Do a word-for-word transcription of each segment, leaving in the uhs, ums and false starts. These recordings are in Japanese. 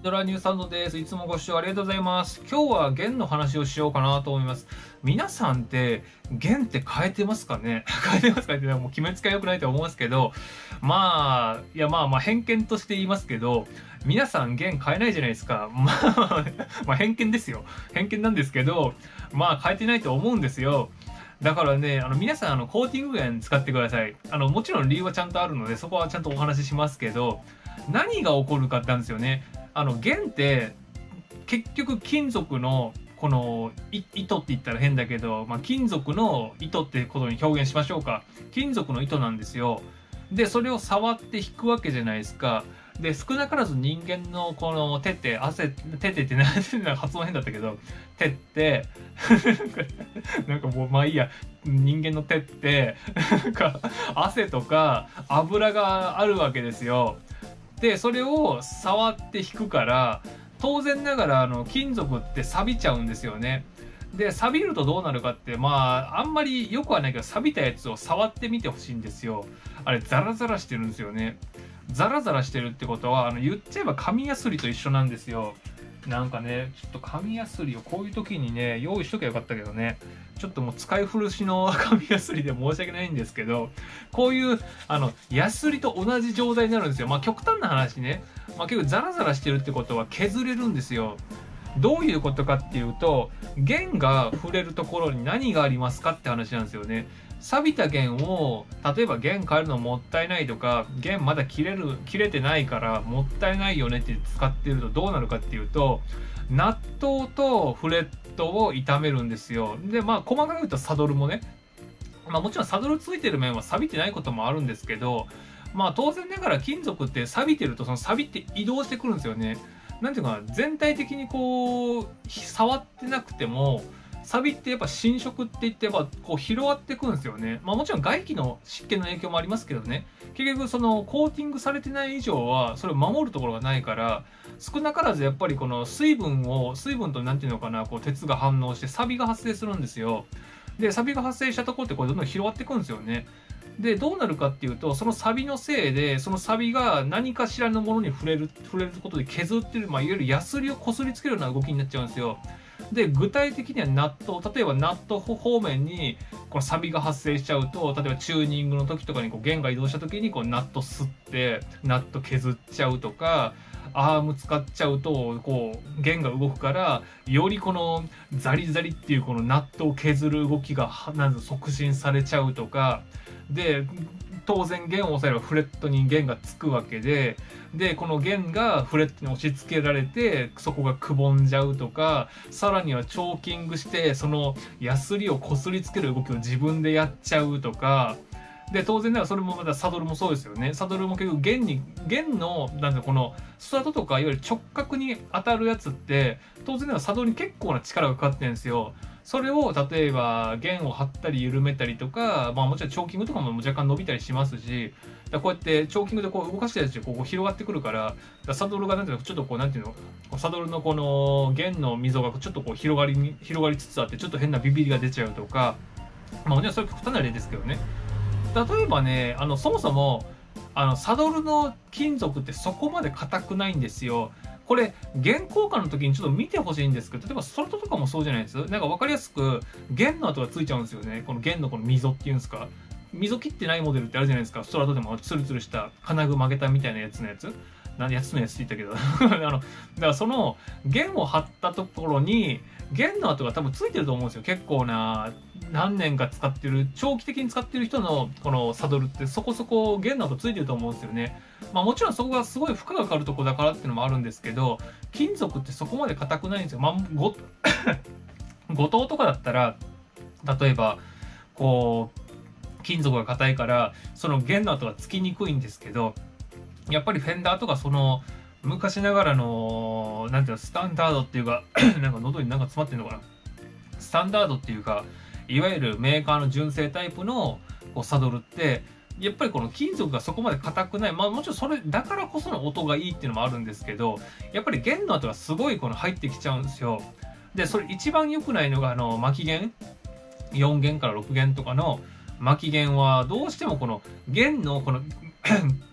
ドラニューサンドです。いつもご視聴ありがとうございます。今日は弦の話をしようかなと思います。皆さんって弦って変えてますかね変えてますかってもう決めつけは良くないと思いますけど、まあ、いやまあまあ偏見として言いますけど、皆さん弦変えないじゃないですか。まあ、まあ偏見ですよ。偏見なんですけど、まあ変えてないと思うんですよ。だからね、あの皆さんあのコーティング弦使ってください。あのもちろん理由はちゃんとあるので、そこはちゃんとお話ししますけど、何が起こるかってなんですよね。あの弦って結局金属のこの糸って言ったら変だけど、まあ、金属の糸ってことに表現しましょうか。金属の糸なんですよ。でそれを触って引くわけじゃないですか。で少なからず人間のこの手って汗手ってってなんか発音変だったけど手ってなんかもうまあいいや、人間の手ってなんか汗とか油があるわけですよ。でそれを触って引くから当然ながらあの金属って錆びちゃうんですよね。で錆びるとどうなるかって、まああんまりよくはないけど、錆びたやつを触ってみてほしいんですよ。あれザラザラしてるんですよね。ザラザラしてるってことはあの言っちゃえば紙やすりと一緒なんですよ。なんかね、ちょっと紙やすりをこういう時にね用意しときゃよかったけどね、ちょっともう使い古しの紙やすりで申し訳ないんですけど、こういうあのやすりと同じ状態になるんですよ。まあ極端な話ね、まあ、結構ザラザラしてるってことは削れるんですよ。どういうことかっていうと、弦が触れるところに何がありますかって話なんですよね。錆びた弦を例えば弦変えるのもったいないとか、弦まだ切れる切れてないからもったいないよねって使ってるとどうなるかっていうと、ナットとフレットを傷めるんですよ。でまあ細かく言うとサドルもね、まあもちろんサドルついてる面は錆びてないこともあるんですけど、まあ当然ながら金属って錆びてるとその錆びって移動してくるんですよね。なんていうかな、全体的にこう触ってなくても錆びってやっぱ侵食って言ってやっぱこう広がってくるんですよね。まあもちろん外気の湿気の影響もありますけどね、結局そのコーティングされてない以上はそれを守るところがないから、少なからずやっぱりこの水分を水分となんていうのかな、こう鉄が反応して錆びが発生するんですよ。で錆びが発生したところってこれどんどん広がっていくんですよね。でどうなるかっていうと、その錆のせいでその錆が何かしらのものに触れる触れることで削ってる、まあ、いわゆるヤスリをこすりつけるような動きになっちゃうんですよ。で具体的にはナット、例えばナット方面にこの錆が発生しちゃうと、例えばチューニングの時とかにこう弦が移動した時にこうナット吸ってナット削っちゃうとか、アーム使っちゃうとこう弦が動くからよりこのザリザリっていうこのナットを削る動きがなん促進されちゃうとかで、当然弦を押さえればフレットに弦がつくわけで、でこの弦がフレットに押し付けられてそこがくぼんじゃうとか、さらにはチョーキングしてそのヤスリをこすりつける動きを自分でやっちゃうとかで、当然ながらそれもまたサドルもそうですよね。サドルも結局弦に弦のなんかこのスタートとかいわゆる直角に当たるやつって当然ながらサドルに結構な力がかかってるんですよ。それを例えば弦を張ったり緩めたりとか、まあもちろんチョーキングとかも若干伸びたりしますし、だこうやってチョーキングでこう動かしたやつでこう広がってくるから、だサドルがなんていうのちょっとこうなんていうのサドルのこの弦の溝がちょっとこう広がりに広がりつつあってちょっと変なビビりが出ちゃうとか、まあもちろんそれ極端な例ですけどね。例えばね、あのそもそもあのサドルの金属ってそこまで硬くないんですよ。これ弦交換の時にちょっと見てほしいんですけど、例えばストラトとかもそうじゃないです。なんか分かりやすく弦の跡がついちゃうんですよね。この弦のこの溝っていうんですか、溝切ってないモデルってあるじゃないですか。ストラトでもツルツルした金具曲げたみたいなやつのやつ何やつのやつって言ったけどあのだからその弦を張ったところに弦の跡が多分ついてると思うんですよ。結構な何年か使ってる長期的に使ってる人のこのサドルってそこそこ弦の跡ついてると思うんですよね。まあもちろんそこがすごい負荷がかかるとこだからっていうのもあるんですけど、金属ってそこまで硬くないんですよ。まあご五島とかだったら例えばこう金属が硬いからその弦の跡がつきにくいんですけど、やっぱりフェンダーとかその昔ながらのなんていうのスタンダードっていうかなんか喉になんか詰まってるのかな、スタンダードっていうかいわゆるメーカーの純正タイプのこうサドルってやっぱりこの金属がそこまで硬くない、まあもちろんそれだからこその音がいいっていうのもあるんですけど、やっぱり弦の跡がすごいこの入ってきちゃうんですよ。でそれ一番良くないのがあの巻き弦よん弦からろく弦とかの巻き弦はどうしてもこの弦のこの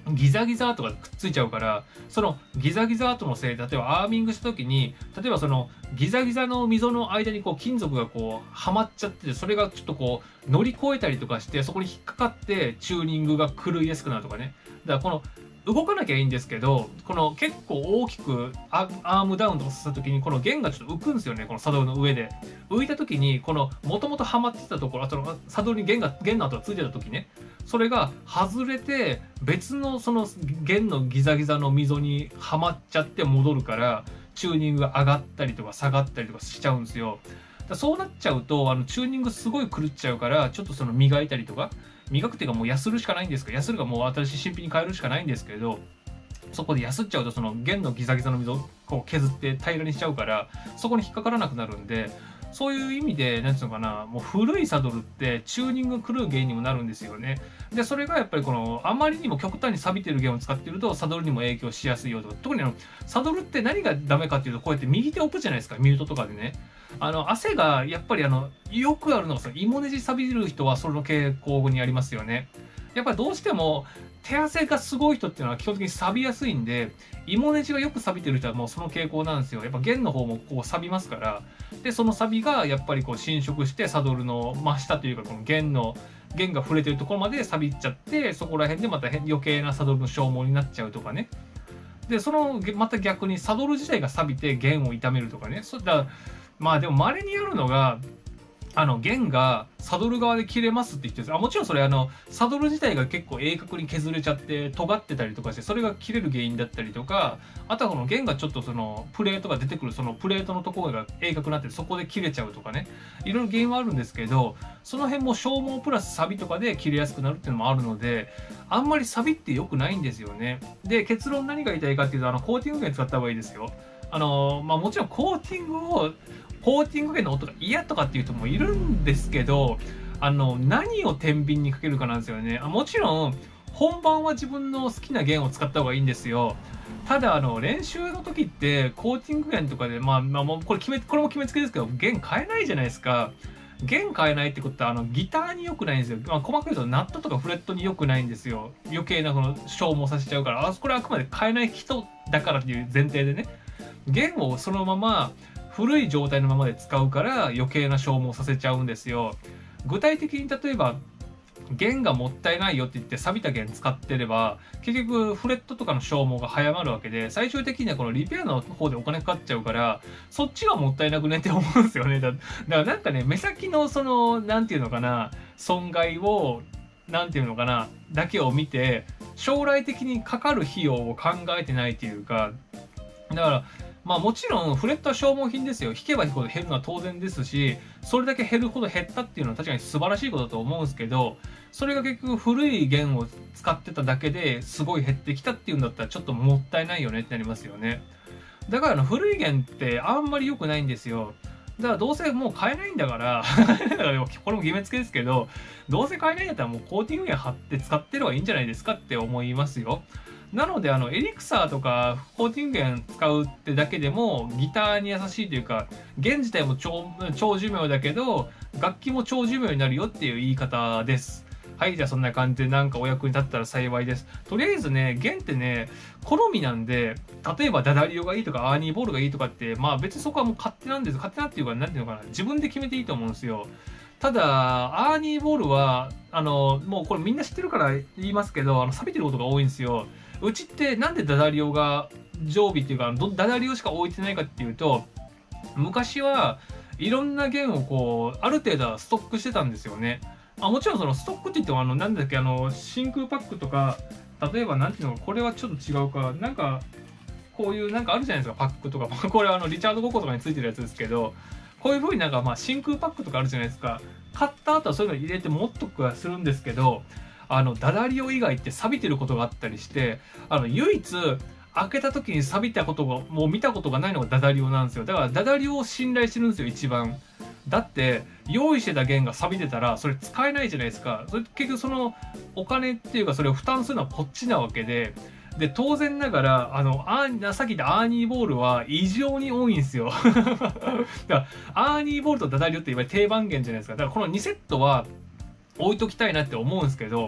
ギザギザとかくっついちゃうから、そのギザギザとのせいで、例えばアーミングした時に、例えばそのギザギザの溝の間にこう金属がこうはまっちゃってて、それがちょっとこう乗り越えたりとかして、そこに引っかかってチューニングが狂いやすくなるとかね。だからこの動かなきゃいいんですけど、この結構大きくアームダウンとかさせた時に、この弦がちょっと浮くんですよね、このサドルの上で。浮いた時に、このもともとはまってたところ、あとのサドルに弦が、弦の跡がついてた時ね、それが外れて、別のその弦のギザギザの溝にはまっちゃって戻るから、チューニングが上がったりとか下がったりとかしちゃうんですよ。だそうなっちゃうと、あのチューニングすごい狂っちゃうから、ちょっとその磨いたりとか、磨くっていうかもうヤスるしかないんですけど、ヤスるがもう新しい新品に変えるしかないんですけど、そこでヤスっちゃうとその弦のギザギザの溝をこう削って平らにしちゃうから、そこに引っかからなくなるんで、そういう意味で、なんていうのかな、もう古いサドルってチューニング狂う原因にもなるんですよね。で、それがやっぱりこの、あまりにも極端に錆びてる弦を使ってると、サドルにも影響しやすいよとか。特にあの、サドルって何がダメかっていうと、こうやって右手置くじゃないですか、ミュートとかでね。あの、汗が、やっぱりあの、よくあるのが、その、芋ネジ錆びる人はその傾向にありますよね。やっぱりどうしても、手汗がすごい人っていうのは基本的に錆びやすいんで、芋ネジがよく錆びてる人はもうその傾向なんですよ。やっぱ弦の方もこう錆びますから。で、その錆びがやっぱりこう侵食してサドルの真下というかこの弦の、弦が触れてるところまで錆びっちゃって、そこら辺でまた余計なサドルの消耗になっちゃうとかね。で、その、また逆にサドル自体が錆びて弦を傷めるとかね。そだまあでも稀にあるのが、あの弦がサドル側で切れますって言ってるんです。あもちろんそれあのサドル自体が結構鋭角に削れちゃって尖ってたりとかして、それが切れる原因だったりとか、あとはこの弦がちょっとそのプレートが出てくるそのプレートのところが鋭角になってそこで切れちゃうとかね、いろいろ原因はあるんですけど、その辺も消耗プラス錆とかで切れやすくなるっていうのもあるので、あんまり錆って良くないんですよね。で結論何が言いたいかっていうと、あのコーティング弦使った方がいいですよ。あのまあもちろんコーティングをコーティング弦の音が嫌とかっていう人もいるんですけど、あの何を天秤にかけるかなんですよね。あもちろん本番は自分の好きな弦を使った方がいいんですよ。ただあの練習の時ってコーティング弦とかでまあまあもうこれ決めこれも決めつけですけど、弦変えないじゃないですか。弦変えないってことはあのギターに良くないんですよ。まあ、細かく言うとナットとかフレットに良くないんですよ。余計なこの消耗させちゃうから、あこれはあくまで変えない人だからっていう前提でね、弦をそのまま古い状態のままで使うから余計な消耗させちゃうんですよ。具体的に例えば弦がもったいないよって言って錆びた弦使ってれば結局フレットとかの消耗が早まるわけで、最終的にはこのリペアの方でお金かかっちゃうからそっちがもったいなくねって思うんですよね。だだからなんかね、目先のそのなんていうのかな、損害をなんていうのかなだけを見て将来的にかかる費用を考えてないというか、だからまあもちろんフレットは消耗品ですよ。引けば引くほど減るのは当然ですし、それだけ減るほど減ったっていうのは確かに素晴らしいことだと思うんですけど、それが結局古い弦を使ってただけですごい減ってきたっていうんだったらちょっともったいないよねってなりますよね。だからあの古い弦ってあんまり良くないんですよ。だからどうせもう買えないんだからだからこれも決めつけですけど、どうせ買えないんだったらもうコーティング弦貼って使ってればいいんじゃないですかって思いますよ。なのであのエリクサーとかコーティング弦使うってだけでもギターに優しいというか、弦自体も 長, 長寿命だけど楽器も長寿命になるよっていう言い方です。はい、じゃあそんな感じでなんかお役に立ったら幸いです。とりあえずね、弦ってね好みなんで、例えばダダリオがいいとかアーニーボールがいいとかってまあ別にそこはもう勝手なんです。勝手なっていうかなんていうのかな、自分で決めていいと思うんですよ。ただアーニーボールはあのもうこれみんな知ってるから言いますけど、あの錆びてることが多いんですよ。うちってなんでダダリオが常備っていうかダダリオしか置いてないかっていうと、昔はいろんな弦をこうある程度ストックしてたんですよね。あもちろんそのストックって言ってもあのなんだっけ、あの真空パックとか、例えばなんていうのか、これはちょっと違うか、なんかこういうなんかあるじゃないですか、パックとかこれはあのリチャードごっことかについてるやつですけど、こういう風になんかまあ真空パックとかあるじゃないですか。買った後はそういうの入れて持っとくはするんですけど、あのダダリオ以外って錆びてることがあったりして、あの唯一開けた時に錆びたことがもう見たことがないのがダダリオなんですよ。だからダダリオを信頼してるんですよ一番。だって用意してた弦が錆びてたらそれ使えないじゃないですか。それ結局そのお金っていうかそれを負担するのはこっちなわけで、で当然ながらあのアーさっき言ったアーニーボールは異常に多いんですよ。だからアーニーボールとダダリオっていわゆる定番弦じゃないですか。だからこのにセットは置いときたいなって思うんですけど、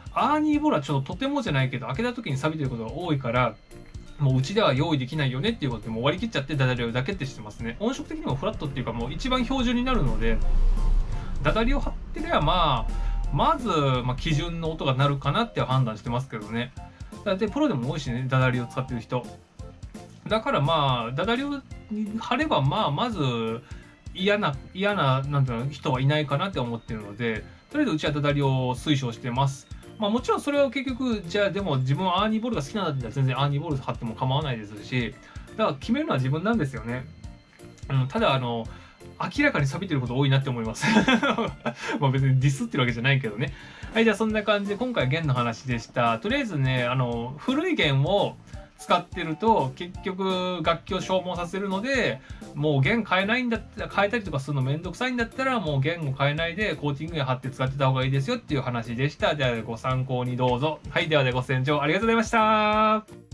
アーニーボールはちょっととてもじゃないけど、開けた時に錆びてることが多いから、もううちでは用意できないよねっていうことでもう割り切っちゃってダダリをだけってしてますね。音色的にもフラットっていうかもう一番標準になるので、ダダリを貼ってりゃまあ、まず、まあ、基準の音が鳴るかなって判断してますけどね。だってプロでも多いしね、ダダリを使ってる人。だからまあ、ダダリを貼ればまあ、まず嫌な、嫌な、なんていうの、人はいないかなって思ってるので、とりあえずうちはダダリを推奨してます。まあもちろんそれは結局、じゃあでも自分はアーニーボールが好きなんだったら全然アーニーボール貼っても構わないですし、だから決めるのは自分なんですよね。うん、ただあの、明らかに錆びてること多いなって思います。まあ別にディスってるわけじゃないけどね。はい、じゃあそんな感じで今回弦の話でした。とりあえずね、あの、古い弦を使ってると結局楽器を消耗させるので、もう弦変えないんだったら、変えたりとかするのめんどくさいんだったらもう弦を変えないでコーティングに貼って使ってた方がいいですよっていう話でした。ではご参考にどうぞ。はい、ではでご清聴ありがとうございました。